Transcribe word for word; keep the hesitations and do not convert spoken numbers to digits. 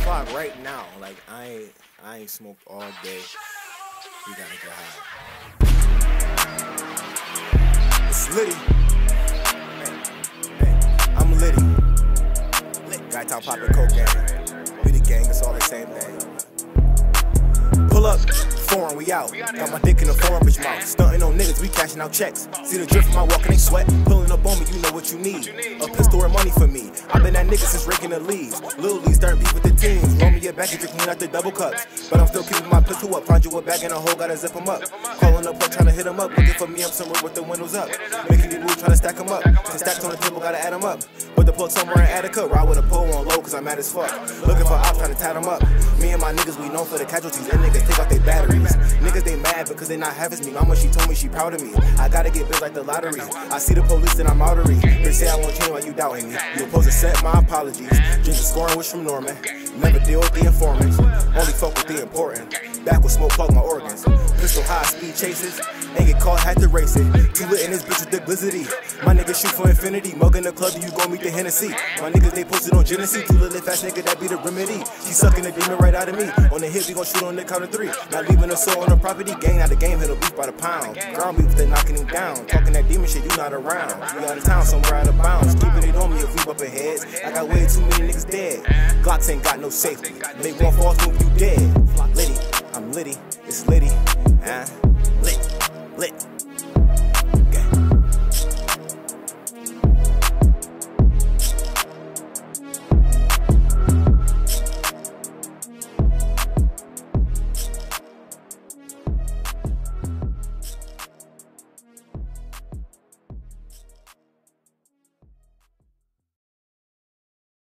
o'clock right now. Like I ain't, I ain't smoked all day. We gotta get high. It's Liddy. Hey, hey, I'm Liddy. Guy top poppin' coke gang. We the gang, it's all the same thing. Pull up, foreign, we out. Got my dick in the foreign bitch mouth. Stunting on niggas, we cashing out checks. See the drip from my walk and they sweat. Pulling up on me, you know what you need. A pistol or money for me. I've been that nigga since raking the leaves. Lil Lee starting beef with the teams. Roll me a bag and drink me out the double cups. But I'm still keeping my pistol up. Find you a bag in a hole, gotta zip them up. Calling up, trying to hit them up. Looking for me, I'm somewhere with the windows up. Making these moves, trying to stack them up. The stacks on the table, gotta add them up. With the plug somewhere in Attica. Ride with a pole on low, cause I'm mad as fuck. Looking for ops, trying to tie them up. Me and my niggas, we known for the casualties. And niggas take out their batteries. Niggas, they mad because they not having me. Mama, she told me she proud of me. I gotta get big like the lottery. I see the police and I'm outery. They say I won't change while you doubting me. You supposed to accept my apologies. Drink the scoring wish from Norman. Never deal with the informants. Only fuck with the important. Back with smoke, plug my organs. Pistol high speed chases. Ain't get caught, had to race it. Too lit in this bitch with the glizzy. My niggas shoot for infinity. Mug in the club, you gon' meet the Hennessy. My niggas, they posted on Genesee. Too little fast nigga, that be the remedy. She sucking the demon right out of me. On the hip, we gon' shoot on the count of three. Not leaving a soul on the property. Gang out the game, hit a beef by the pound. Ground beef, they knocking him down. Talking that demon shit, you not around. You out of town, somewhere out of bounds. Keeping it on me if we bumpin' heads. I got way too many niggas dead. Glocks ain't got no safety. Make one false move, you dead. Liddy, I'm Liddy, it's Liddy. Huh?